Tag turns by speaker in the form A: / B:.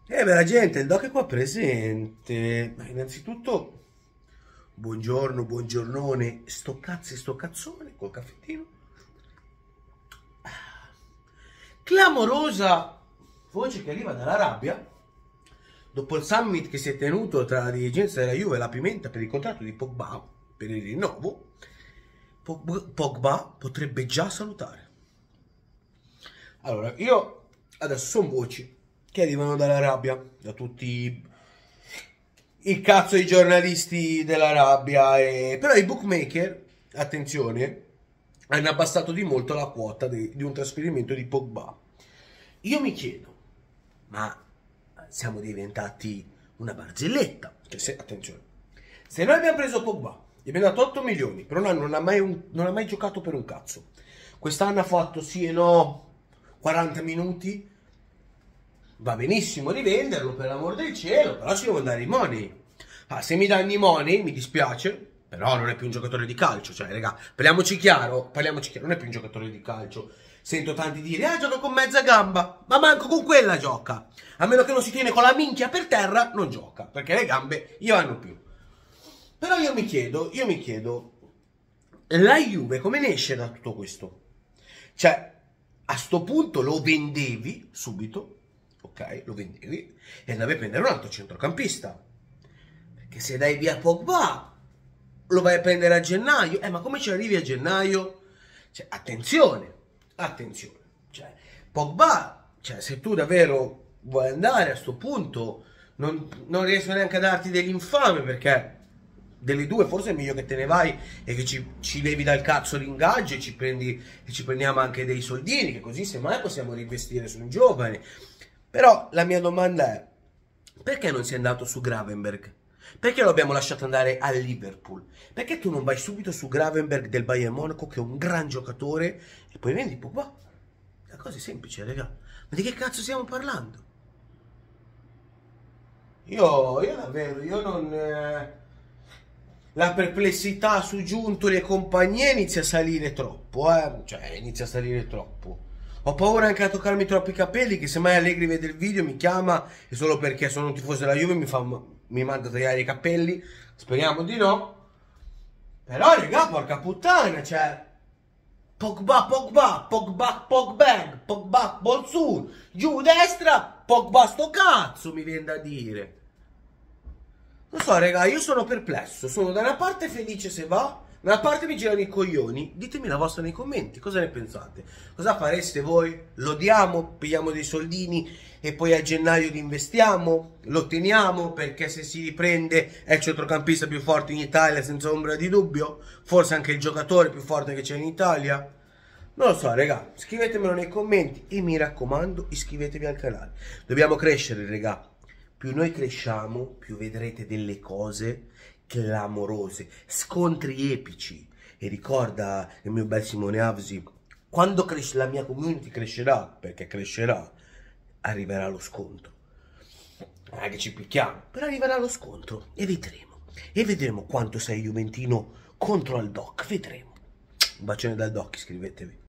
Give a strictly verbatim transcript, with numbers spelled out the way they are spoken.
A: Eh beh, la gente, il doc è qua presente. Ma innanzitutto, buongiorno, buongiornone, sto cazzo e sto cazzone col caffettino. Clamorosa voce che arriva dalla rabbia dopo il summit che si è tenuto tra la dirigenza della Juve e la Pimenta per il contratto di Pogba per il rinnovo. Pogba potrebbe già salutare. Allora, io adesso sono voci che arrivano dalla rabbia, da tutti i cazzo di giornalisti della rabbia, e... però i bookmaker, attenzione, hanno abbassato di molto la quota di, di un trasferimento di Pogba. Io mi chiedo, ma siamo diventati una barzelletta? Cioè, se, attenzione, se noi abbiamo preso Pogba, gli abbiamo dato otto milioni, per un anno non ha mai, un, non ha mai giocato per un cazzo, quest'anno ha fatto sì e no quaranta minuti, va benissimo rivenderlo, per l'amor del cielo, però ci devono dare i money. Ah, se mi danno i money, mi dispiace, però non è più un giocatore di calcio. Cioè, raga, parliamoci chiaro, parliamoci chiaro, non è più un giocatore di calcio. Sento tanti dire, ah, gioca con mezza gamba, ma manco con quella gioca. A meno che non si tiene con la minchia per terra, non gioca, perché le gambe gli vanno più. Però io mi chiedo, io mi chiedo, la Juve come ne esce da tutto questo? Cioè, a sto punto lo vendevi subito, ok, lo vendevi e andavi a prendere un altro centrocampista. Perché se dai via Pogba, lo vai a prendere a gennaio. Eh, ma come ci arrivi a gennaio? Cioè, attenzione, attenzione. Cioè, Pogba, cioè, se tu davvero vuoi andare a sto punto, non, non riesco neanche a darti dell'infame, perché delle due forse è meglio che te ne vai e che ci, ci levi dal cazzo l'ingaggio e ci prendi e ci prendiamo anche dei soldini, che così semmai possiamo reinvestire su un giovane. Però la mia domanda è, perché non sei andato su Gravenberg? Perché lo abbiamo lasciato andare al Liverpool? Perché tu non vai subito su Gravenberg del Bayern Monaco, che è un gran giocatore, e poi vendi Pogba? La cosa è semplice, raga. Ma di che cazzo stiamo parlando? Io, io davvero, io non... Eh... La perplessità su Giuntoli e compagnia inizia a salire troppo, eh? Cioè, inizia a salire troppo. Ho paura anche a toccarmi troppo i capelli, che se mai Allegri vede il video mi chiama e solo perché sono un tifoso della Juve mi, fa, mi manda a tagliare i capelli. Speriamo di no. Però, raga, porca puttana, cioè... Pogba, Pogba, Pogba, Pogba, Pogba, Bolsun, giù destra, Pogba sto cazzo, mi viene da dire. Non so, raga, io sono perplesso. Sono da una parte felice se va, da una parte mi girano i coglioni. Ditemi la vostra nei commenti, cosa ne pensate? Cosa fareste voi? Lo diamo, pigliamo dei soldini e poi a gennaio li investiamo? Lo teniamo perché se si riprende è il centrocampista più forte in Italia senza ombra di dubbio? Forse anche il giocatore più forte che c'è in Italia? Non lo so, raga, scrivetemelo nei commenti e mi raccomando iscrivetevi al canale. Dobbiamo crescere, raga. Più noi cresciamo, più vedrete delle cose clamorose, scontri epici. E ricorda il mio bel Simone Avsi, quando cresce la mia community crescerà, perché crescerà, arriverà lo scontro. Non è che ci picchiamo, però arriverà lo scontro e vedremo. E vedremo quanto sei juventino contro al doc, vedremo. Un bacione dal doc, iscrivetevi.